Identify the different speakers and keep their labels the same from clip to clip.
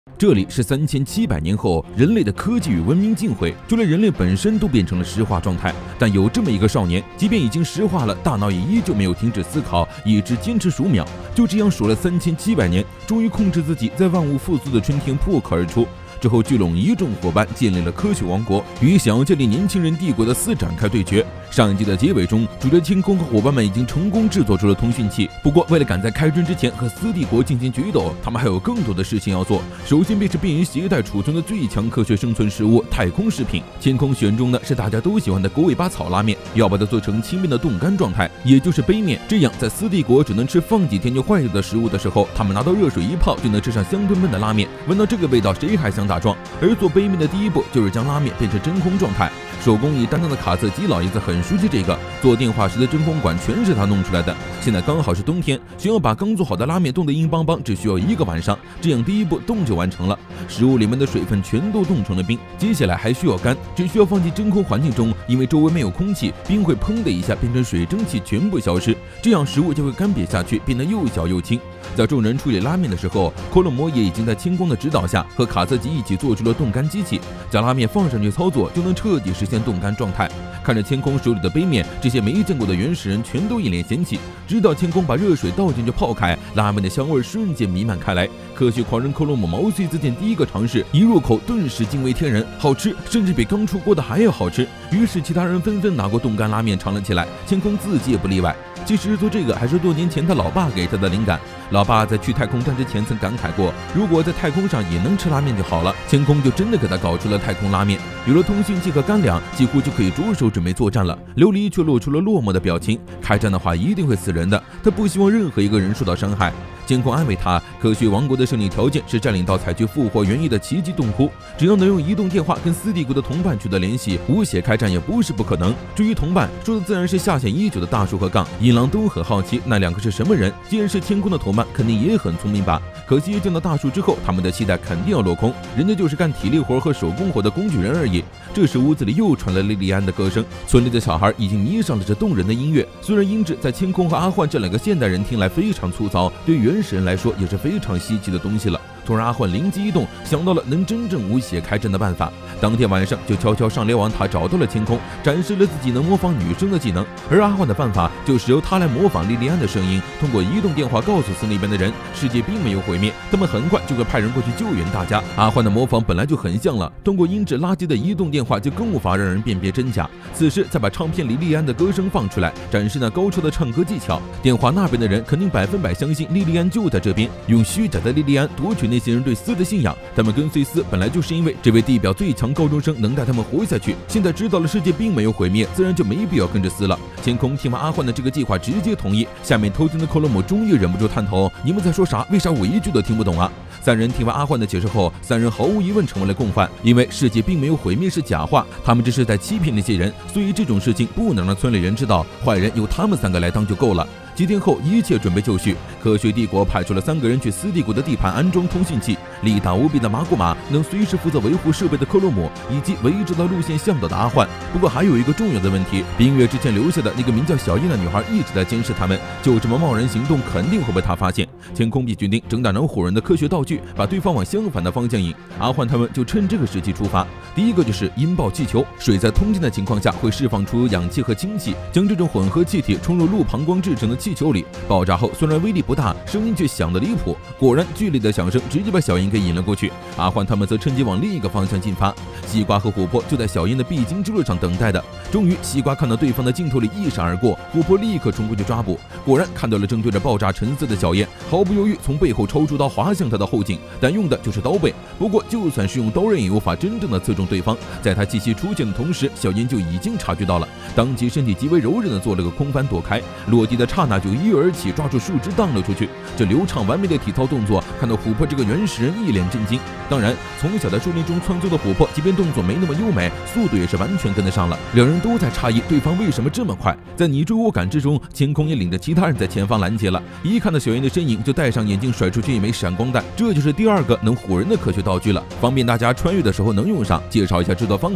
Speaker 1: 这里是3700年后，人类的科技与文明尽毁，就连人类本身都变成了石化状态。但有这么一个少年，即便已经石化了，大脑也依旧没有停止思考，一直坚持数秒。就这样数了3700年，终于控制自己在万物复苏的春天破壳而出。之后聚拢一众伙伴，建立了科学王国，与想要建立年轻人帝国的4展开对决。上一季的结尾中，主角清空和伙伴们已经成功制作出了通讯器。不过，为了赶在开春之前和斯帝国进行决斗，他们还有更多的事情要做。首先便是便于携带储存的最强科学生存食物——太空食品。清空选中的是大家都喜欢的狗尾巴草拉面，要把它做成轻便的冻干状态，也就是杯面。这样，在斯帝国只能吃放几天就坏掉的食物的时候，他们拿到热水一泡就能吃上香喷喷的拉面。闻到这个味道，谁还想打桩？而做杯面的第一步就是将拉面变成真空状态。手工艺担当的卡瑟基老爷子很熟悉这个，做电话时的真空管全是他弄出来的。现在刚好是冬天，想要把刚做好的拉面冻得硬邦邦，只需要1个晚上，这样第一步冻就完成了。食物里面的水分全都冻成了冰，接下来还需要干，只需要放进真空环境中，因为周围没有空气，冰会砰的一下变成水蒸气全部消失，这样食物就会干瘪下去，变得又小又轻。在众人处理拉面的时候，科洛摩也已经在清空的指导下和卡瑟吉一起做出了冻干机器，将拉面放上去操作就能彻底实现冻干状态。看着天空手里的杯面，这些没见过的原始人全都一脸嫌弃。直到天空把热水倒进去泡开，拉面的香味瞬间弥漫开来。科学狂人科洛姆毛遂自荐第一个尝试，一入口顿时惊为天人，好吃，甚至比刚出锅的还要好吃。于是其他人纷纷拿过冻干拉面尝了起来，天空自己也不例外。其实做这个还是多年前他老爸给他的灵感。老爸在去太空站之前曾感慨过，如果在太空上也能吃拉面就好了。天空就真的给他搞出了太空拉面，有了通讯器和干粮，几乎就可以着手准备作战了。琉璃却露出了落寞的表情，开战的话一定会死人的，他不希望任何一个人受到伤害。监控安慰他，科学王国的胜利条件是占领到采取复活原意的奇迹洞窟，只要能用移动电话跟斯帝国的同伴取得联系，无血开战也不是不可能。至于同伴，说的自然是下线已久的大树和杠。银狼都很好奇那2个是什么人，既然是天空的同伴，肯定也很聪明吧。可惜见到大树之后，他们的期待肯定要落空，人家就是干体力活和手工活的工具人而已。这时屋子里又传来莉莉安的歌声，村里的小孩已经迷上了这动人的音乐。虽然音质在清空和阿焕这2个现代人听来非常粗糙，对原始人来说也是非常稀奇的东西了。突然阿焕灵机一动，想到了能真正无血开战的办法。当天晚上就悄悄上瞭望塔找到了天空，展示了自己能模仿女生的技能。而阿焕的办法就是由他来模仿莉莉安的声音，通过移动电话告诉寺那边的人，世界并没有毁灭，他们很快就会派人过去救援大家。阿焕的模仿本来就很像了，通过音质垃圾的移动电话就更无法让人辨别真假。此时再把唱片里莉莉安的歌声放出来，展示那高超的唱歌技巧，电话那边的人肯定100%相信莉莉安就在这边，用虚假的莉莉安夺取那些人对斯的信仰。他们跟随斯本来就是因为这位地表最强高中生能带他们活下去，现在知道了世界并没有毁灭，自然就没必要跟着斯了。天空听完阿焕的这个计划直接同意，下面偷听的克洛姆终于忍不住探头，你们在说啥？为啥我一句都听不懂啊？3人听完阿焕的解释后，3人毫无疑问成为了共犯，因为世界并没有毁灭是假话，他们这是在欺骗那些人，所以这种事情不能让村里人知道，坏人由他们3个来当就够了。几天后，一切准备就绪，科学帝国派出了3个人去斯帝国的地盘安装通信器，力大无比的马古马能随时负责维护设备的克洛姆，以及唯一知道路线向导的阿焕。不过还有一个重要的问题，冰月之前留下的那个名叫小燕的女孩一直在监视他们，就这么贸然行动肯定会被他发现。天空必决定整打能唬人的科学道具，把对方往相反的方向引。阿焕他们就趁这个时机出发。第一个就是音爆气球，水在通电的情况下会释放出氧气和氢气，将这种混合气体冲入路膀胱制成的气球里，爆炸后虽然威力不大，声音却响得离谱。果然剧烈的响声直接把小燕给引了过去。阿焕他们则趁机往另一个方向进发。西瓜和琥珀就在小燕的必经之路上等待的。终于西瓜看到对方的镜头里一闪而过，琥珀立刻冲过去抓捕，果然看到了正对着爆炸沉思的小燕，毫不犹豫从背后抽出刀划向他的后颈，但用的就是刀背。不过就算是用刀刃也无法真正的刺中对方。在他气息出现的同时，小燕就已经察觉到了，当即身体极为柔韧的做了个空翻躲开，落地的刹那就一跃而起，抓住树枝荡了出去。这流畅完美的体操动作看到琥珀这个原始人一脸震惊。当然从小在树林中穿梭的琥珀，即便动作没那么优美，速度也是完全跟得上了。两人都在诧异对方为什么这么快。在你追我赶之中，天空也领着其他人在前方拦截了，一看到小燕的身影就戴上眼镜甩出去一枚闪光弹，这就是第2个能唬人的科学道具了，方便大家穿越的时候能用上。介绍一下制作方法，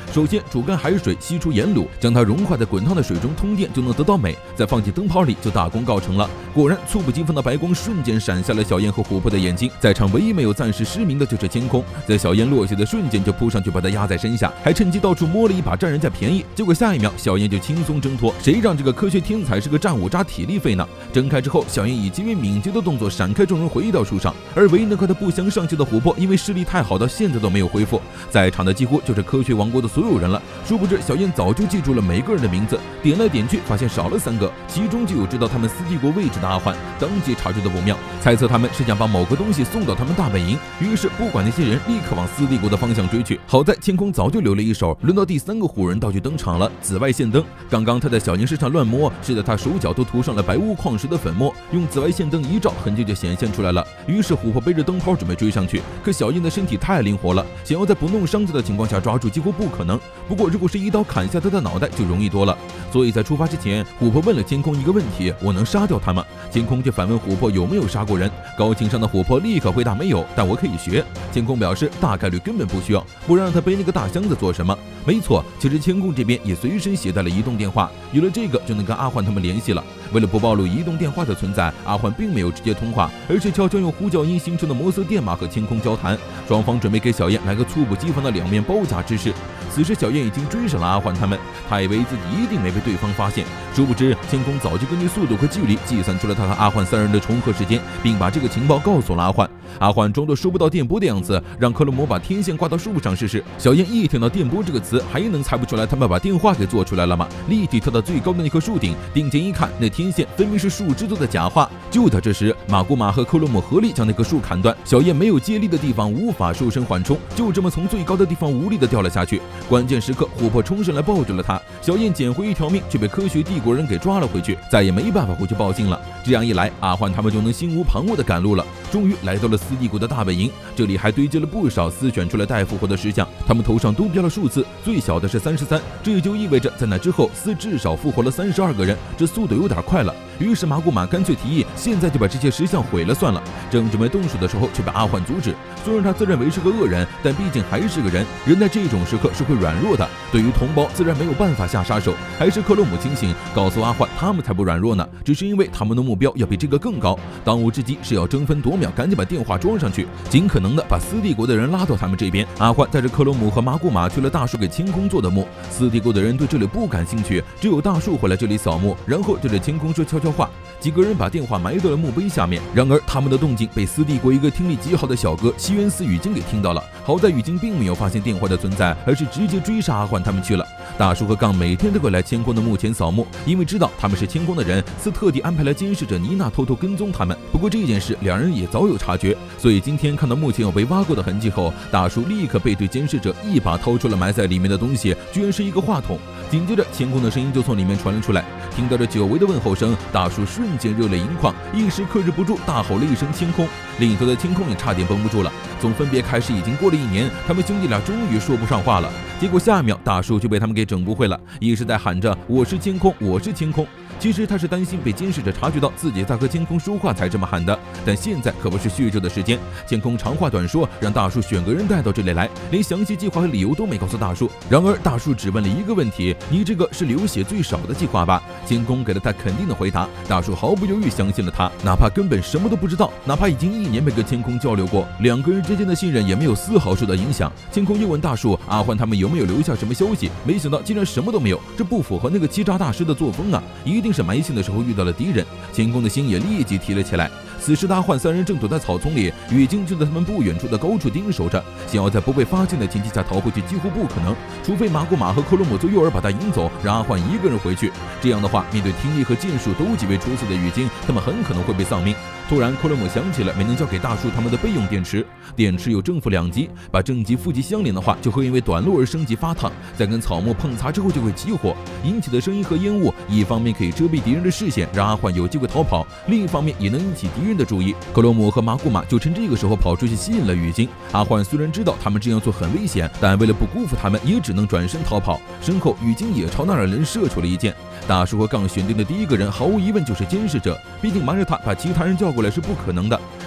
Speaker 1: 首先煮干海水，吸出盐卤，将它融化在滚烫的水中通电，就能得到镁，再放进灯泡里就大功告成了。果然，猝不及防的白光瞬间闪下了小燕和琥珀的眼睛，在场唯一没有暂时失明的就是天空，在小燕落下的瞬间就扑上去把她压在身下，还趁机到处摸了一把占人家便宜。结果下一秒小燕就轻松挣脱，谁让这个科学天才是个战五渣体力废呢？睁开之后，小燕以极为敏捷的动作闪开众人回到树上，而唯一能和她不相上下的琥珀因为视力太好到现在都没有恢复，在场的几乎就是科学王国的所有人了。殊不知小燕早就记住了每个人的名字，点来点去发现少了3个，其中就有知道他们斯帝国位置的阿焕，当即察觉到不妙，猜测他们是想把某个东西送到他们大本营，于是不管那些人立刻往斯帝国的方向追去。好在天空早就留了一手，轮到第3个唬人道具登场了，紫外线灯。刚刚他在小燕身上乱摸，是在他手脚都涂上了白乌矿石的粉末，用紫外线灯一照，痕迹就显现出来了。于是琥珀背着灯泡准备追上去，可小燕的身体太灵活了，想要在不弄伤他的情况下抓住几乎不可能。不过如果是一刀砍下他的脑袋就容易多了。所以在出发之前，琥珀问了天空一个问题：我能杀掉他吗？天空却反问琥珀有没有杀过人。高情商的琥珀立刻回答没有，但我可以学。天空表示大概率根本不需要，不然让他背那个大箱子做什么？没错，其实天空这边也随身携带了移动电话，有了这个就能跟阿焕他们联系了。为了不暴露移动电话的存在，阿焕并没有直接通话，而是悄悄用呼叫音形成的摩斯电码和天空交谈。双方准备给小燕来个猝不及防的两面包夹之势。此时小燕已经追上了阿焕他们，他以为自己一定没被对方发现，殊不知天空早就根据速度和距离计算出了他和阿焕3人的重合时间，并把这个情报告诉了阿焕。阿焕装作收不到电波的样子，让克罗姆把天线挂到树上试试。小燕一听到电波这个词，还能猜不出来他们把电话给做出来了吗？立即跳到最高的那棵树顶，定睛一看，那天线分明是树枝做的假话。就在这时，马古马和克罗姆合力将那棵树砍断，小燕没有接力的地方无法瘦身缓冲，就这么从最高的地方无力的掉了下去。关键时刻，琥珀冲上来抱住了他，小燕捡回一条命，却被科学帝国人给抓了回去，再也没办法回去报信了。这样一来，阿焕他们就能心无旁骛的赶路了。终于来到了斯帝国的大本营，这里还堆积了不少私选出来待复活的石像，他们头上都标了数字，最小的是33，这也就意味着在那之后斯至少复活了32个人，这速度有点快了。于是马古马干脆提议，现在就把这些石像毁了算了。正准备动手的时候，却被阿焕阻止。虽然他自认为是个恶人，但毕竟还是个人，人在这种时刻是会软弱的。对于同胞，自然没有办法下杀手。还是克洛姆清醒，告诉阿焕，他们才不软弱呢，只是因为他们的目标要比这个更高。当务之急是要争分夺秒，赶紧把电话装上去，尽可能的把斯帝国的人拉到他们这边。阿焕带着克罗姆和马古马去了大树给天空做的墓。斯帝国的人对这里不感兴趣，只有大树回来这里扫墓，然后对着天空说悄悄话。几个人把电话埋到了墓碑下面，然而他们的动静被斯帝国一个听力极好的小哥西渊斯雨金给听到了。好在雨金并没有发现电话的存在，而是直接追杀阿焕他们去了。大叔和杠每天都会来天空的墓前扫墓，因为知道他们是天空的人，斯特地安排了监视者妮娜偷偷跟踪他们。不过这件事两人也早有察觉，所以今天看到墓前有被挖过的痕迹后，大叔立刻背对监视者一把掏出了埋在里面的东西，居然是一个话筒。紧接着天空的声音就从里面传了出来，听到这久违的问候声，大叔瞬间热泪盈眶，一时克制不住大吼了一声天空。另一头的天空也差点绷不住了。从分别开始已经过了1年，他们兄弟俩终于说不上话了。结果下一秒大叔就被他们给整不会了，一直在喊着我是天空，我是天空。其实他是担心被监视者察觉到自己在和天空说话才这么喊的，但现在可不是叙旧的时间。天空长话短说，让大叔选个人带到这里来，连详细计划和理由都没告诉大叔。然而大叔只问了一个问题：你这个是流血最少的计划吧？天空给了他肯定的回答，大叔毫不犹豫相信了他，哪怕根本什么都不知道，哪怕已经1年没跟天空交流过，两个人之间的信任也没有丝毫受到影响。天空又问大叔阿焕他们有没有留下什么消息，没想到竟然什么都没有，这不符合那个欺诈大师的作风啊，一定是埋线的时候遇到了敌人。天空的心也立即提了起来。此时阿焕3人正躲在草丛里，雨金就在他们不远处的高处盯守着，想要在不被发现的前提下逃回去几乎不可能，除非马古马和克罗姆做诱饵把他引走，让阿焕一个人回去。这样的话，面对听力和剑术都极为出色的雨金，他们很可能会被丧命。突然克罗姆想起了没能交给大叔他们的备用电池，电池有正负2极，把正极负极相连的话，就会因为短路而升级发烫，在跟草木碰擦之后就会起火，引起的声音和烟雾，一方面可以遮蔽敌人的视线，让阿焕有机会逃跑，另一方面也能引起敌人的注意。克罗姆和马古马就趁这个时候跑出去吸引了雨金。阿焕虽然知道他们这样做很危险，但为了不辜负他们，也只能转身逃跑。身后雨金也朝那2人射出了一箭。大叔和杠选定的第一个人毫无疑问就是监视者，毕竟瞒着他把其他人叫过来是不可能的。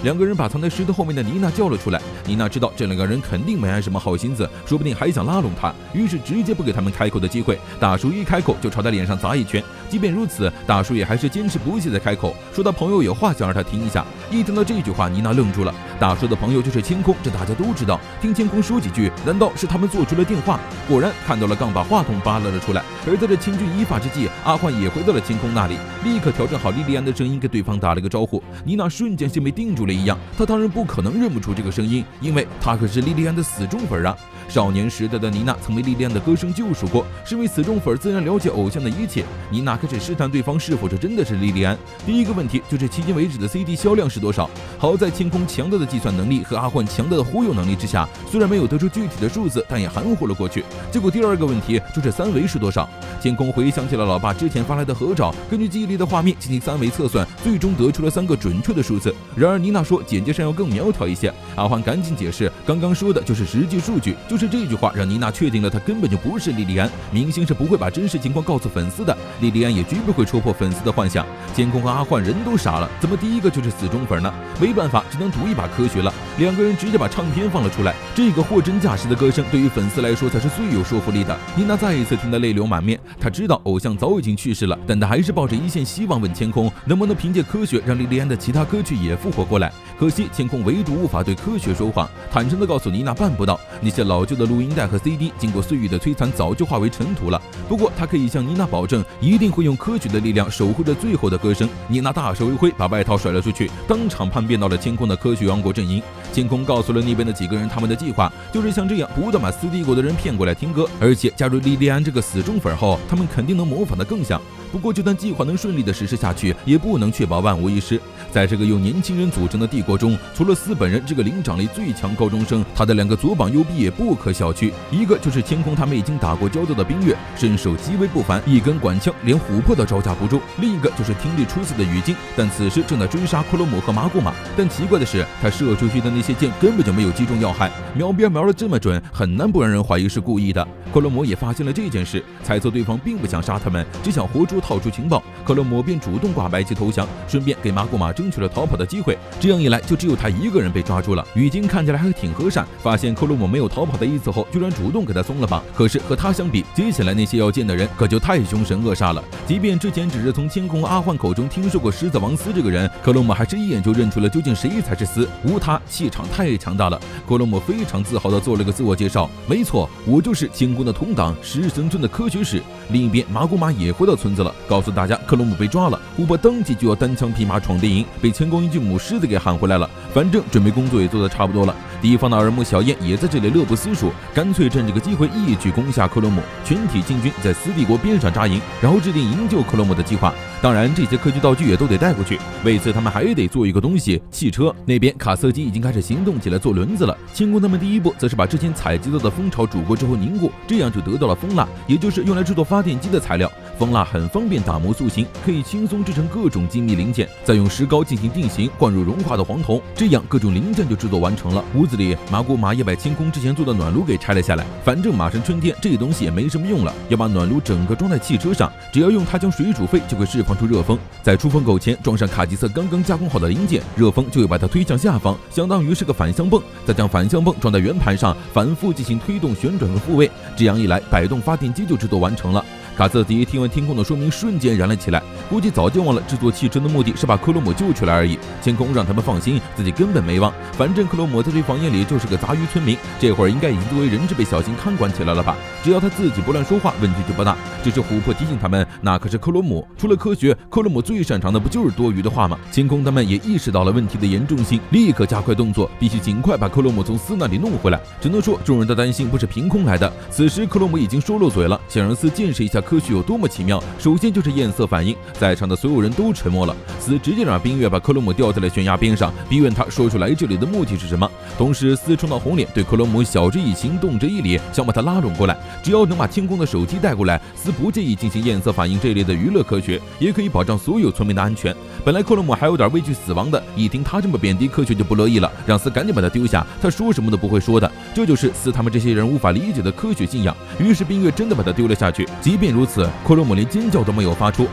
Speaker 1: 两个人把藏在石头后面的妮娜叫了出来。妮娜知道这两个人肯定没安什么好心思，说不定还想拉拢她，于是直接不给他们开口的机会。大叔一开口就朝他脸上砸一拳。即便如此，大叔也还是坚持不懈的开口，说他朋友有话想让他听一下。一听到这句话，妮娜愣住了。大叔的朋友就是千空，这大家都知道。听千空说几句，难道是他们做出了电话？果然看到了杠把话筒扒拉了出来。而在这千钧一发之际，阿焕也回到了千空那里，立刻调整好莉莉安的声音，跟对方打了个招呼。妮娜瞬间像被定住了一样，她当然不可能认不出这个声音，因为她可是莉莉安的死忠粉啊！少年时代的妮娜曾被莉莉安的歌声救赎过，身为死忠粉自然了解偶像的一切。妮娜开始试探对方是否这真的是莉莉安。第一个问题就是迄今为止的 CD 销量是多少？好在千空强大的计算能力和阿焕强大的忽悠能力之下，虽然没有得出具体的数字，但也含糊了过去。结果第二个问题就是3维是多少？千空回想起了老爸之前发来的合照，根据记忆里的画面进行3维测算，最终得出了3个准确的数字。然而妮娜说简介上要更苗条一些，阿焕赶紧解释，刚刚说的就是实际数据。就是这句话让妮娜确定了她根本就不是莉莉安，明星是不会把真实情况告诉粉丝的，莉莉安也绝不会戳破粉丝的幻想。千空和阿焕人都傻了，怎么第一个就是死忠粉呢？没办法，只能赌一把科学了。两个人直接把唱片放了出来，这个货真价实的歌声对于粉丝来说才是最有说服力的。妮娜再一次听得泪流满面，她知道偶像早已经去世了，但她还是抱着一线希望问千空能不能凭借科学让莉莉安的其他歌曲也复活过来。可惜千空唯独无法对科学说谎，坦诚地告诉妮娜办不到，那些老旧的录音带和 CD 经过岁月的摧残早就化为尘土了。不过他可以向妮娜保证，一定会用科学的力量守护着最后的歌声。妮娜大手一挥，把外套甩了出去，当场叛变到了千空的科学王国阵营。千空告诉了那边的几个人，他们的计划就是像这样不断把斯蒂国的人骗过来听歌，而且加入莉莉安这个死忠粉后，他们肯定能模仿得更像。不过就算计划能顺利的实施下去，也不能确保万无一失。在这个由年轻人组成的帝国中，除了斯本人这个灵长类最强高中生，他的2个左膀右臂也不可小觑。一个就是千空他们已经打过交道的冰月，身手极为不凡，一根管枪连琥珀都招架不住；另一个就是听力出色的雨晶，但此时正在追杀克罗姆和麻古玛。但奇怪的是，他射出去的那些箭根本就没有击中要害，瞄边瞄得这么准，很难不让人怀疑是故意的。克罗姆也发现了这件事，猜测对方并不想杀他们，只想活捉套出情报。克罗姆便主动挂白旗投降，顺便给麻古玛争取了逃跑的机会。这样一来，就只有他一个人被抓住了。雨晶看起来还挺和善，发现克罗姆没有逃跑的意思后，居然主动给他松了绑。可是和他相比，接下来那些要见的人可就太凶神恶煞了。即便之前只是从千空和阿焕口中听说过狮子王斯这个人，克罗姆还是一眼就认出了究竟谁才是斯。无他，气场太强大了。克罗姆非常自豪地做了个自我介绍，没错，我就是千空的同党石神村的科学士。另一边，麻古玛也回到村子了，告诉大家克罗姆被抓了。琥珀当即就要单枪匹马闯电营，被前宫一具母狮子给喊回来了。反正准备工作也做得差不多了，敌方的耳目小燕也在这里乐不思蜀，干脆趁这个机会一举攻下克罗姆，全体进军在斯帝国边上扎营，然后制定营救克罗姆的计划。当然，这些科技道具也都得带过去，为此他们还得做一个东西——汽车。那边卡瑟基已经开始行动起来，做轮子了。清宫他们第一步则是把之前采集到的蜂巢煮过之后凝固，这样就得到了蜂蜡，也就是用来制作发电机的材料。蜂蜡很方便打磨塑形，可以轻松制成各种精密零件，再用石膏进行定型，灌入融化的黄铜，这样各种零件就制作完成了。屋子里，麻古玛也把清宫之前做的暖炉给拆了下来，反正马上春天，这东西也没什么用了，要把暖炉整个装在汽车上，只要用它将水煮沸，就会释放出热风，在出风口前装上卡吉瑟刚刚加工好的零件，热风就会把它推向下方，相当于是个反向泵，再将反向泵装在圆盘上，反复进行推动、旋转和复位，这样一来，摆动发电机就制作完成了。卡瑟迪听完天空的说明，瞬间燃了起来，估计早就忘了制作汽车的目的是把克罗姆救出来而已。天空让他们放心，自己根本没忘，反正克罗姆在这房间里就是个杂鱼村民，这会儿应该已经作为人质被小心看管起来了吧？只要他自己不乱说话，问题就不大。只是琥珀提醒他们，那可是克罗姆，除了科学，克罗姆最擅长的不就是多余的话吗？天空他们也意识到了问题的严重性，立刻加快动作，必须尽快把克罗姆从斯那里弄回来。只能说众人的担心不是凭空来的。此时克罗姆已经说漏嘴了，想让斯见识一下科学有多么奇妙。首先就是焰色反应，在场的所有人都沉默了。斯直接让冰月把克罗姆吊在了悬崖边上，逼问他说出来这里的目的是什么。同时斯冲到红脸，对克罗姆晓之以情，动之以理，想把他拉拢过来。只要能把天空的手机带过来，斯不介意进行焰色反应这类的娱乐科学，也可以保障所有村民的安全。本来克罗姆还有点畏惧死亡的，一听他这么贬低科学就不乐意了，让斯赶紧把他丢下，他说什么都不会说的。这就是斯他们这些人无法理解的科学信仰。于是冰月真的把他丢了下去。即便如此，克罗姆连尖叫都没有发出。当然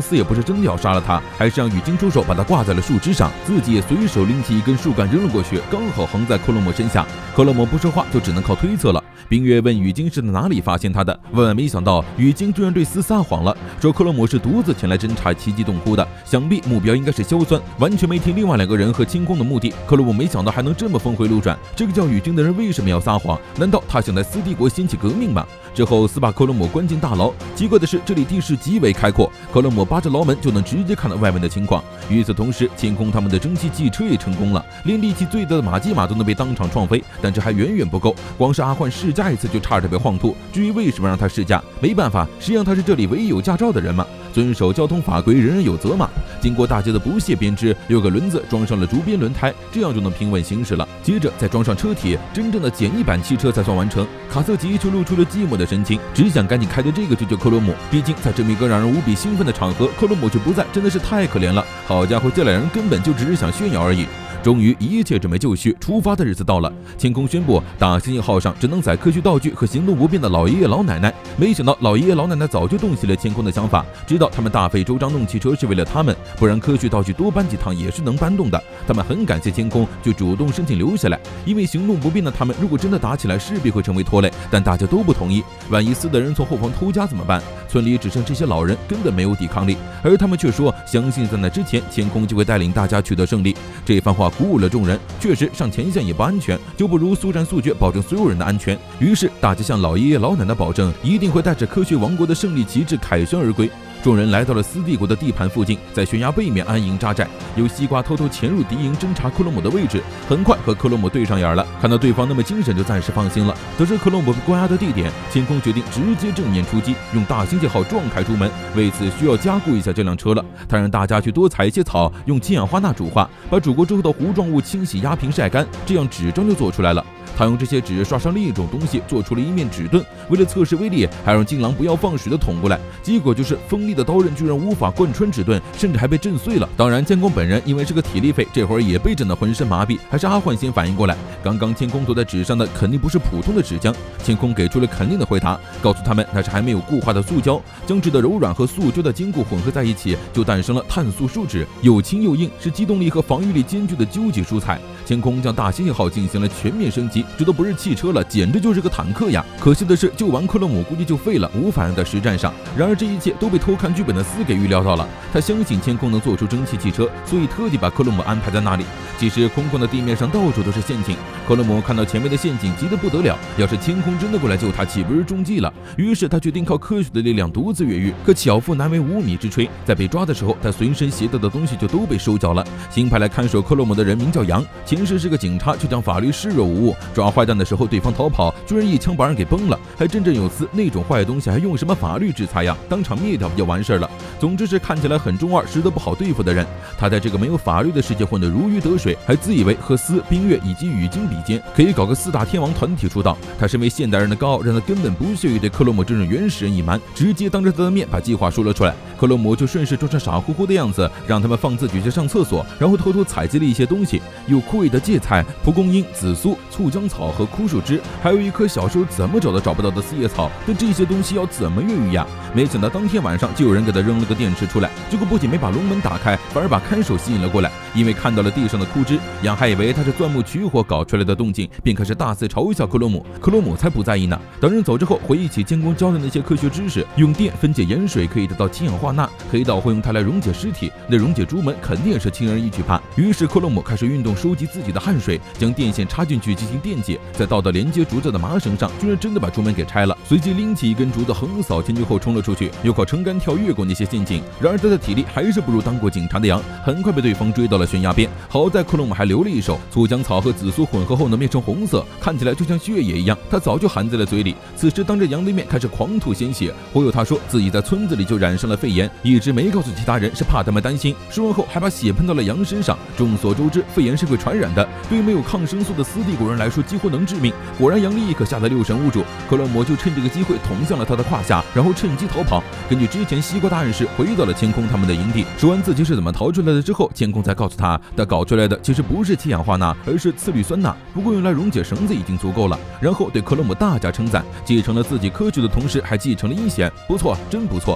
Speaker 1: 斯也不是真的要杀了他，还是让雨晶出手把他挂在了树枝上，自己也随手拎起一根树干扔了过去，刚好横在克洛姆身下。克洛姆不说话，就只能靠推测了。冰月问雨晶是在哪里发现他的，万万没想到雨晶居然对斯撒谎了，说克洛姆是独自前来侦察奇迹洞窟的，想必目标应该是硝酸，完全没听另外2个人和清空的目的。克洛姆没想到还能这么峰回路转，这个叫雨晶的人为什么要撒谎？难道他想在斯帝国掀起革命吗？之后斯把克洛姆关进大牢，奇怪的是这里地势极为开阔，克洛姆扒着牢门就能直接看到外面的情况。与此同时，清空他们的蒸汽汽车也成功了，连力气最大的马基马都能被当场撞飞，但这还远远不够，光是阿焕试驾一次就差点被晃吐。至于为什么让他试驾，没办法，实际上他是这里唯一有驾照的人嘛，遵守交通法规，人人有责嘛。经过大家的不懈编织，6个轮子装上了竹编轮胎，这样就能平稳行驶了。接着再装上车体，真正的简易版汽车才算完成。卡瑟吉就露出了寂寞的神情，只想赶紧开着这个去救克洛姆。毕竟在这么一个让人无比兴奋的场合，克洛姆却不在，真的是太可怜了。好家伙，这2人根本就只是想炫耀而已。终于一切准备就绪，出发的日子到了。天空宣布，大猩猩号上只能载科学道具和行动不便的老爷爷老奶奶。没想到老爷爷老奶奶早就洞悉了天空的想法，知道他们大费周章弄汽车是为了他们，不然科学道具多搬几趟也是能搬动的。他们很感谢天空，就主动申请留下来，因为行动不便的他们如果真的打起来势必会成为拖累，但大家都不同意。万一斯的人从后方偷家怎么办？村里只剩这些老人，根本没有抵抗力，而他们却说相信在那之前天空就会带领大家取得胜利。这番话鼓舞了众人，确实上前线也不安全，就不如速战速决，保证所有人的安全。于是大家向老爷爷老奶奶保证，一定会带着科学王国的胜利旗帜凯旋而归。众人来到了斯帝国的地盘附近，在悬崖背面安营扎寨。有西瓜偷偷潜入敌营侦察克洛姆的位置，很快和克洛姆对上眼了。看到对方那么精神，就暂时放心了。得知克洛姆被关押的地点，天空决定直接正面出击，用大猩猩号撞开出门。为此需要加固一下这辆车了。他让大家去多采一些草，用氢氧化钠煮化，把煮过之后的糊状物清洗压平晒干，这样纸张就做出来了。他用这些纸刷上另一种东西，做出了一面纸盾。为了测试威力，还让金狼不要放水的捅过来，结果就是锋利的刀刃居然无法贯穿纸盾，甚至还被震碎了。当然，监工本人因为是个体力废，这会儿也被震得浑身麻痹。还是阿焕先反应过来，刚刚天空涂在纸上的肯定不是普通的纸浆。天空给出了肯定的回答，告诉他们那是还没有固化的塑胶，将纸的柔软和塑胶的坚固混合在一起，就诞生了碳素树脂，又轻又硬，是机动力和防御力兼具的究极蔬菜。天空将大猩猩号进行了全面升级，这都不是汽车了，简直就是个坦克呀！可惜的是，救完克洛姆估计就废了，无法用在实战上。然而这一切都被偷看剧本的斯给预料到了，他相信天空能做出蒸汽汽车，所以特地把克洛姆安排在那里。其实空旷的地面上到处都是陷阱，克洛姆看到前面的陷阱急得不得了，要是天空真的过来救他，岂不是中计了？于是他决定靠科学的力量独自越狱。可巧妇难为无米之炊，在被抓的时候，他随身携带的东西就都被收缴了。新派来看守克洛姆的人名叫杨，前世是个警察，却将法律视若无物。抓坏蛋的时候，对方逃跑，居然一枪把人给崩了，还振振有词，那种坏东西还用什么法律制裁呀？当场灭掉不就完事了？总之是看起来很中二，实则不好对付的人。他在这个没有法律的世界混得如鱼得水，还自以为和斯、冰月以及雨晶比肩，可以搞个4大天王团体出道。他身为现代人的高傲，让他根本不屑于对克洛姆这种原始人隐瞒，直接当着他的面把计划说了出来。克洛姆就顺势装成傻乎乎的样子，让他们放自己去上厕所，然后偷偷采集了一些东西，有枯萎的芥菜、蒲公英、紫苏、醋浆草和枯树枝，还有一棵小时候怎么找都找不到的四叶草。但这些东西要怎么越狱呀？没想到当天晚上就有人给他扔了个电池出来，结果不仅没把龙门打开，反而把看守吸引了过来。因为看到了地上的枯枝，杨还以为他是钻木取火搞出来的动静，便开始大肆嘲笑克洛姆。克洛姆才不在意呢。等人走之后，回忆起监工教的那些科学知识，用电分解盐水可以得到氢氧化钠，黑道会用它来溶解尸体，那溶解猪门肯定也是轻而易举吧。于是克洛姆开始运动收集自己的汗水，将电线插进去进行电解，再倒到连接竹子的麻绳上，居然真的把竹门给拆了。随即拎起一根竹子横扫前军后冲了出去，又靠撑杆跳越过那些陷阱。然而他的体力还是不如当过警察的杨，很快被对方追到了悬崖边。好在克洛姆还留了一手，醋浆草和紫苏混合后能变成红色，看起来就像血液一样，他早就含在了嘴里。此时当着杨的面开始狂吐鲜血，忽悠他说自己在村子里就染上了肺炎，一直没告诉其他人，是怕他们担心。说完后还把血喷到了杨身上。众所周知，肺炎是会传染的，对于没有抗生素的斯帝国人来说几乎能致命。果然杨立刻吓得六神无主，克洛姆就趁这个机会捅向了他的胯下，然后趁机逃跑。根据之前西瓜大暗示，回到了天空他们的营地。说完自己是怎么逃出来的之后，天空才告诉他搞出来的其实不是氢氧化钠，而是次氯酸钠，不过用来溶解绳子已经足够了。然后对克洛姆大加称赞，继承了自己科举的同时还继承了阴险，不错，真不错。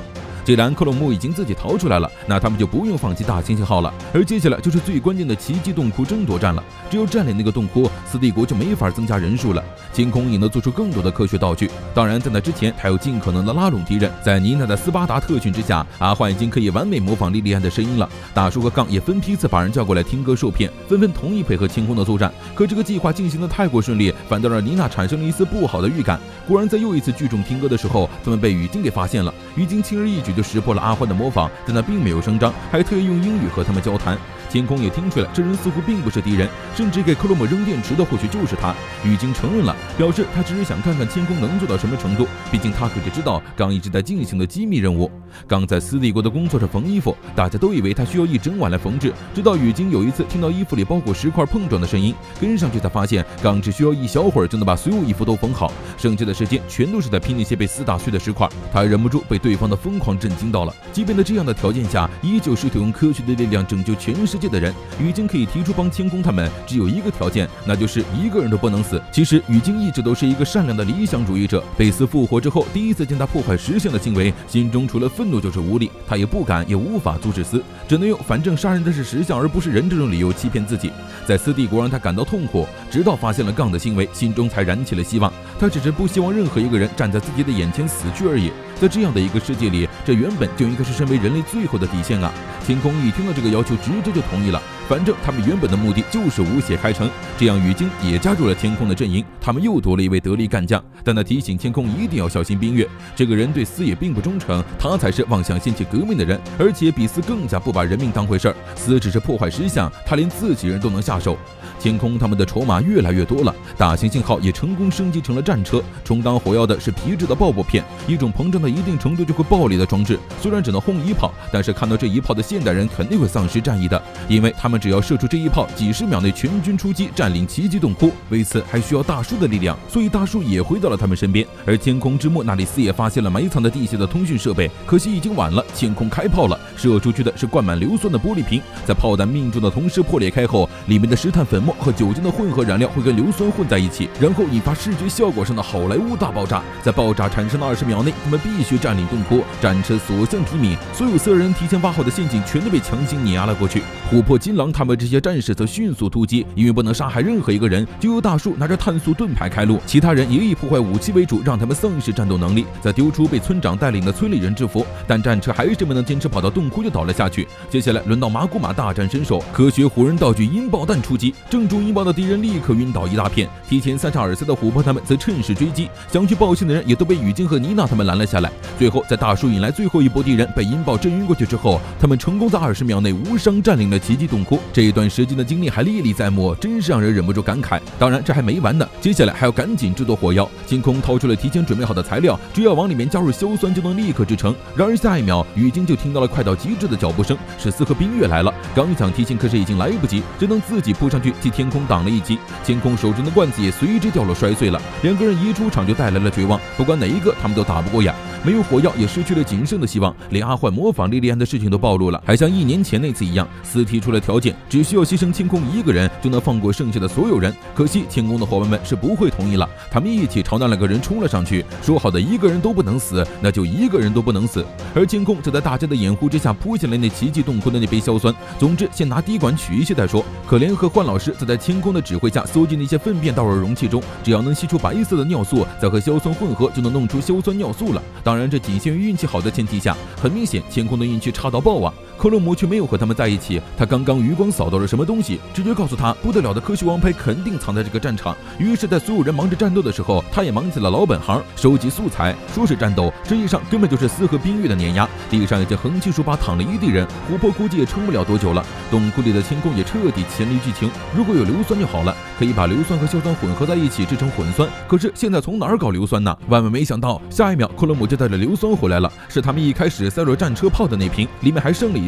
Speaker 1: 既然克洛姆已经自己逃出来了，那他们就不用放弃大猩猩号了。而接下来就是最关键的奇迹洞窟争夺战了。只有占领那个洞窟，斯帝国就没法增加人数了。天空也能做出更多的科学道具。当然，在那之前，他要尽可能的拉拢敌人。在妮娜的斯巴达特训之下，阿焕已经可以完美模仿莉莉安的声音了。大叔和杠也分批次把人叫过来听歌受骗，纷纷同意配合天空的作战。可这个计划进行的太过顺利，反倒让妮娜产生了一丝不好的预感。果然，在又一次聚众听歌的时候，他们被雨晶给发现了。雨晶轻而易举就识破了阿焕的模仿，但他并没有声张，还特意用英语和他们交谈。天空也听出来，这人似乎并不是敌人，甚至给克洛姆扔电池的或许就是他。雨晶承认了，表示他只是想看看天空能做到什么程度，毕竟他可是知道刚一直在进行的机密任务。刚在斯帝国的工作上缝衣服，大家都以为他需要一整晚来缝制，直到雨晶有一次听到衣服里包裹石块碰撞的声音，跟上去才发现刚只需要一小会儿就能把所有衣服都缝好，剩下的时间全都是在拼那些被撕打碎的石块。他忍不住被对方的疯狂震惊到了。即便在这样的条件下，依旧试图用科学的力量拯救全世界的人，雨晶可以提出帮天空他们只有一个条件，那就是一个人都不能死。其实雨晶一直都是一个善良的理想主义者，贝斯复活之后第一次见他破坏石像的行为，心中除了愤怒就是无力，他也不敢也无法阻止斯，只能用反正杀人的是石像而不是人这种理由欺骗自己。在斯帝国让他感到痛苦，直到发现了杠的行为，心中才燃起了希望。他只是不希望任何一个人站在自己的眼前死去而已。在这样的一个世界里，这原本就应该是身为人类最后的底线啊！天空一听到这个要求，直接就同意了。反正他们原本的目的就是无血开城，这样雨晶也加入了天空的阵营。他们又多了一位得力干将，但他提醒天空一定要小心冰月。这个人对斯也并不忠诚，他才是妄想掀起革命的人，而且比斯更加不把人命当回事儿。斯只是破坏石像，他连自己人都能下手。天空他们的筹码越来越多了，大猩猩号也成功升级成了战车，充当火药的是皮质的爆破片，一种膨胀到一定程度就会爆裂的装置。虽然只能轰一炮，但是看到这一炮的现代人肯定会丧失战意的，因为他们只要射出这一炮，几十秒内全军出击，占领奇迹洞窟。为此还需要大叔的力量，所以大叔也回到了他们身边。而天空之末那里斯也发现了埋藏的地下的通讯设备，可惜已经晚了，天空开炮了，射出去的是灌满硫酸的玻璃瓶，在炮弹命中的同时破裂开后，里面的石炭粉末和酒精的混合燃料会跟硫酸混在一起，然后引发视觉效果上的好莱坞大爆炸。在爆炸产生的20秒内，他们必须占领洞窟，战车所向披靡，所有色人提前挖好的陷阱全都被强行碾压了过去。琥珀金狼他们这些战士则迅速突击，因为不能杀害任何一个人，就由大树拿着碳素盾牌开路，其他人也以破坏武器为主，让他们丧失战斗能力，再丢出被村长带领的村里人制服，但战车还是没能坚持跑到洞窟就倒了下去。接下来轮到麻古马大展身手，科学火人道具音爆弹出击，正中音爆的敌人立刻晕倒一大片，提前3杀2死的琥珀他们则趁势追击，想去报信的人也都被雨晶和妮娜他们拦了下来。最后在大树引来最后一波敌人被音爆震晕过去之后，他们成功在20秒内无伤占领了奇迹洞窟。这一段时间的经历还历历在目，真是让人忍不住感慨。当然这还没完呢，接下来还要赶紧制作火药。天空掏出了提前准备好的材料，只要往里面加入硝酸就能立刻制成。然而下一秒雨晶就听到了快到极致的脚步声，是斯和冰月来了。刚想提醒，可是已经来不及，只能自己扑上去替天空挡了一击。天空手中的罐子也随之掉落摔碎了，两个人一出场就带来了绝望，不管哪一个他们都打不过呀。没有火药也失去了仅剩的希望，连阿焕模仿莉莉安的事情都暴露了，还像1年前那次一样，斯提出了条件，只需要牺牲天空一个人就能放过剩下的所有人。可惜天空的伙伴们是不会同意了，他们一起朝那2个人冲了上去，说好的一个人都不能死，那就一个人都不能死。而天空则在大家的掩护之下扑下来那奇迹洞窟的那杯硝酸，总之先拿滴管取一些再说。可怜和焕老师则在天空的指挥下搜集那些粪便倒入容器中，只要能吸出白色的尿素，再和硝酸混合就能弄出硝酸尿素了。当然这仅限于运气好的前提下，很明显天空的运气差到爆啊！克洛姆却没有和他们在一起，他刚刚余光扫到了什么东西，直觉告诉他不得了的科学王牌肯定藏在这个战场。于是在所有人忙着战斗的时候，他也忙起了老本行，收集素材。说是战斗，实际上根本就是斯和冰月的碾压，地上已经横七竖八躺了一地人，琥珀估计也撑不了多久了。洞窟里的天空也彻底黔离剧情，如果有硫酸就好了，可以把硫酸和硝酸混合在一起制成混酸，可是现在从哪儿搞硫酸呢？万万没想到，下一秒克洛姆就带着硫酸回来了，是他们一开始塞入战车炮的那瓶，里面还剩了一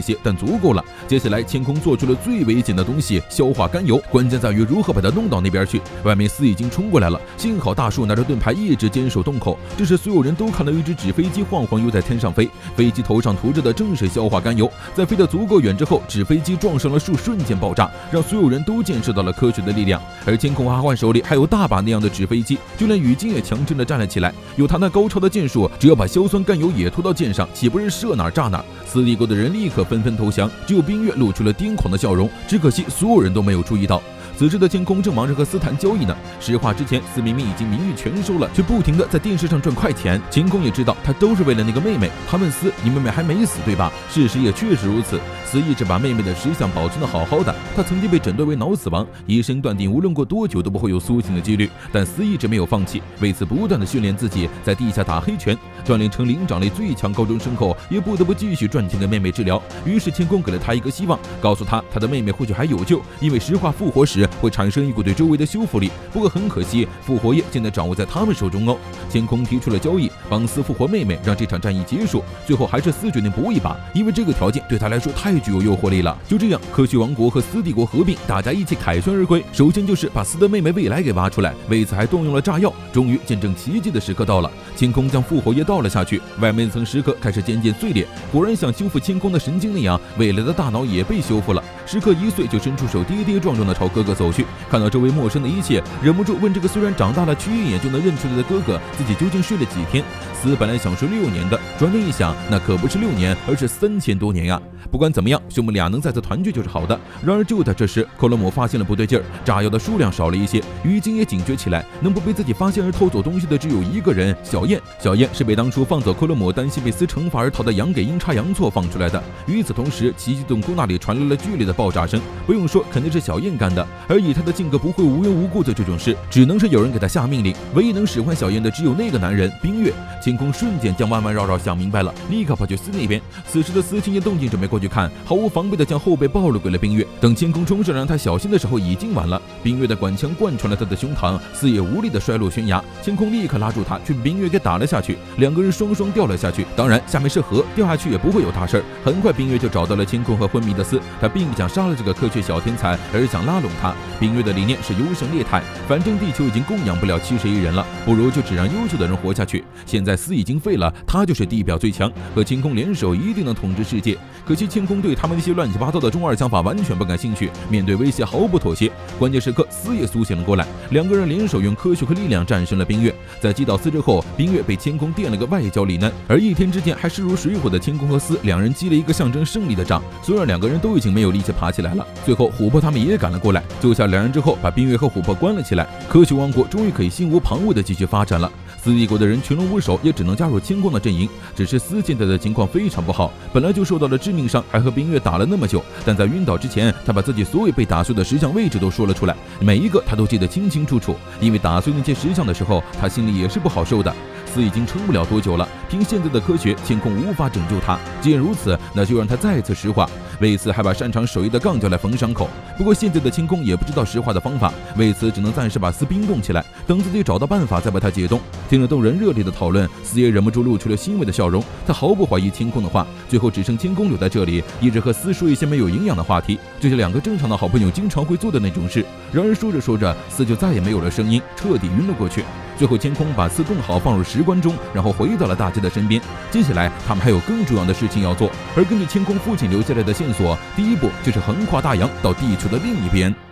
Speaker 1: 些，但足够了。接下来千空做出了最危险的东西——消化甘油，关键在于如何把它弄到那边去。外面司已经冲过来了，幸好大树拿着盾牌一直坚守洞口。这时所有人都看到一只纸飞机晃晃悠在天上飞，飞机头上涂着的正是消化甘油。在飞得足够远之后，纸飞机撞上了树，瞬间爆炸，让所有人都见识到了科学的力量。而千空阿幻手里还有大把那样的纸飞机，就连雨晶也强撑着站了起来。有他那高超的剑术，只要把硝酸甘油也涂到剑上，岂不是射哪炸哪？司帝国的人立刻纷纷投降，只有冰月露出了癫狂的笑容。只可惜所有人都没有注意到，此时的千空正忙着和司谈交易呢。石化之前，司明明已经名誉全收了，却不停的在电视上赚快钱。千空也知道，他都是为了那个妹妹。他问司：“你妹妹还没死对吧？”事实也确实如此。司一直把妹妹的石像保存的好好的，他曾经被诊断为脑死亡，医生断定无论过多久都不会有苏醒的几率。但司一直没有放弃，为此不断的训练自己，在地下打黑拳，锻炼成灵长类最强高中生后，也不得不继续赚钱给妹妹治疗。于是千空给了他一个希望，告诉他的妹妹或许还有救，因为石化复活时会产生一股对周围的修复力。不过很可惜，复活液现在掌握在他们手中哦。千空提出了交易，帮司复活妹妹，让这场战役结束。最后还是司决定搏一把，因为这个条件对他来说太具有诱惑力了。就这样，科学王国和司帝国合并，大家一起凯旋而归。首先就是把司的妹妹未来给挖出来，为此还动用了炸药。终于见证奇迹的时刻到了，千空将复活液倒了下去，外面层石刻开始渐渐碎裂。果然像修复千空的神经那样，未来的大脑也被修复了。石刻一碎就伸出手，跌跌撞撞的朝哥哥走去。看到周围陌生的一切，忍不住问这个虽然长大了却一眼就能认出来的哥哥，自己究竟睡了几天？司本来想睡6年的，转念一想，那可不是6年，而是3000多年呀！不管怎么样，兄妹俩能再次团聚就是好的。然而就在这时，克罗姆发现了不对劲儿，炸药的数量少了一些。于晶也警觉起来，能不被自己发现而偷走东西的只有一个人，小燕。小燕是被当初放走克罗姆，担心被司惩罚而逃的羊给阴差阳错放出来的。与此同时，奇迹洞窟那里传来了剧烈的爆炸声，不用说，肯定是小燕干的。而以他的性格，不会无缘无故做这种事，只能是有人给他下命令。唯一能使唤小燕的只有那个男人冰月。天空瞬间将弯弯绕绕想明白了，立刻跑去司那边。此时的司听见动静，准备过去看，毫无防备的将后背暴露给了冰月。等天空冲上让他小心的时候，已经晚了。冰月的管枪贯穿了他的胸膛，司也无力的摔落悬崖。天空立刻拉住他，却被冰月给打了下去，两个人双双掉了下去。当然，下面是河，掉下去也不会有大事。很快，冰月就找到了天空和昏迷的司，他并不想杀了这个科学小天才，而想拉拢他。冰月的理念是优胜劣汰，反正地球已经供养不了71人了，不如就只让优秀的人活下去。现在司已经废了，他就是地表最强，和天空联手一定能统治世界。可惜天空对他们那些乱七八糟的中二想法完全不感兴趣，面对威胁毫不妥协。关键时刻，司也苏醒了过来，两个人联手用科学和力量战胜了冰月。在击倒司之后，冰月被天空垫了个外交里难，而一天之间还势如水火的天空和司两人击了一个象征胜利的仗。虽然两个人都已经没有力气爬起来了，最后琥珀他们也赶了过来，救下两人之后，把冰月和琥珀关了起来。科学王国终于可以心无旁骛的继续发展了。司帝国的人群龙无首，也只能加入天空的阵营。只是司现在的情况非常不好，本来就受到了致命伤，还和冰月打了那么久。但在晕倒之前，他把自己所有被打碎的石像位置都说了出来，每一个他都记得清清楚楚。因为打碎那些石像的时候，他心里也是不好受的。司已经撑不了多久了，凭现在的科学，天空无法拯救他。既然如此，那就让他再次石化。为此还把擅长手艺的杠叫来缝伤口。不过现在的天空也不知道石化的方法，为此只能暂时把司冰冻起来，等自己找到办法再把它解冻。听了动人热烈的讨论，司也忍不住露出了欣慰的笑容。他毫不怀疑天空的话，最后只剩天空留在这里，一直和司说一些没有营养的话题，就像两个正常的好朋友经常会做的那种事。然而说着说着，司就再也没有了声音，彻底晕了过去。最后天空把司冻好放入石棺中，然后回到了大家的身边。接下来他们还有更重要的事情要做，而根据天空父亲留下来的线索，第一步就是横跨大洋到地球的另一边。